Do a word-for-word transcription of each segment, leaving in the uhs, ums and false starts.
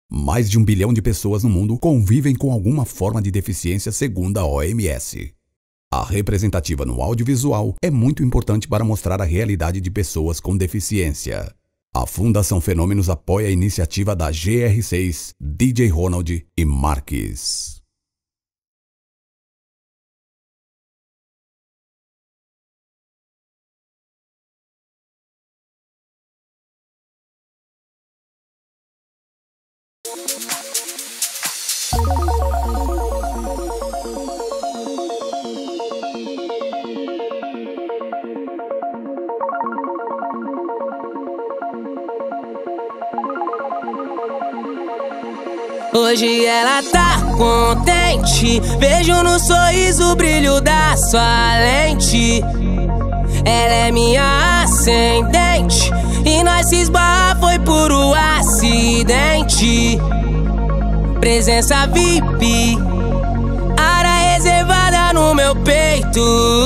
Mais de um bilhão de pessoas no mundo convivem com alguma forma de deficiência, segundo a O M S. A representativa no audiovisual é muito importante para mostrar a realidade de pessoas com deficiência. A Fundação Fenômenos apoia a iniciativa da G R seis, D J Ronald e Marques. Hoje ela tá contente, vejo no sorriso o brilho da sua lente. Ela é minha ascendente e nós se esbarra foi por um acidente. Presença V I P, área reservada no meu peito.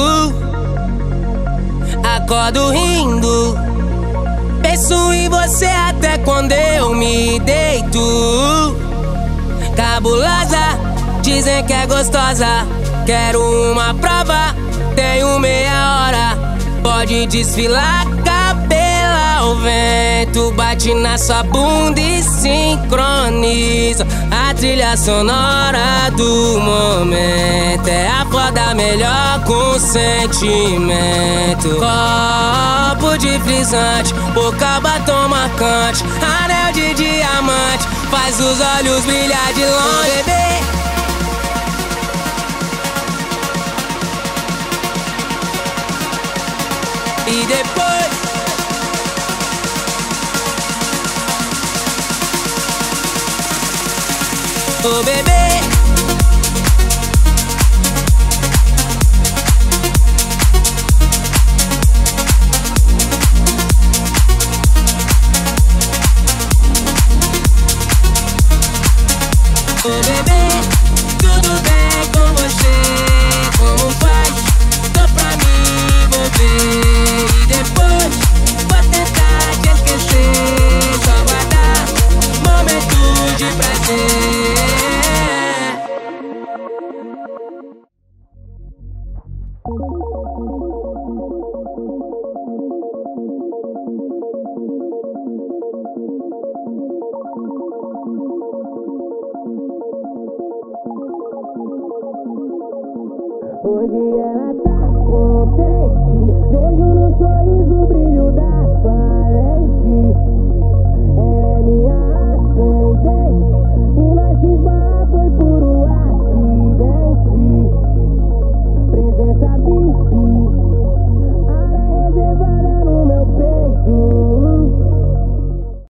Acordo rindo, penso em você até quando eu me deito. Cabulosa, dizem que é gostosa, quero uma prova, tenho meia hora. Pode desfilar, cabelo ao vento, bate na sua bunda e sincroniza a trilha sonora do momento. É a foda melhor com sentimento. Copo de frisante, boca batom marcante, anel de diamante, faz os olhos brilhar de longe, bebê. E depois ô bebê, ô bebê, tudo bem com você? Como faz? Tô pra me envolver. E depois vou tentar te esquecer, só guardar momento de prazer. Hoje ela tá contente, vejo no sorriso brilhar.